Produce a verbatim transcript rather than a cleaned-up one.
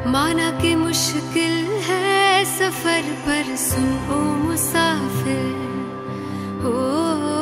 माना कि मुश्किल है सफर पर सुन ओ मुसाफिर।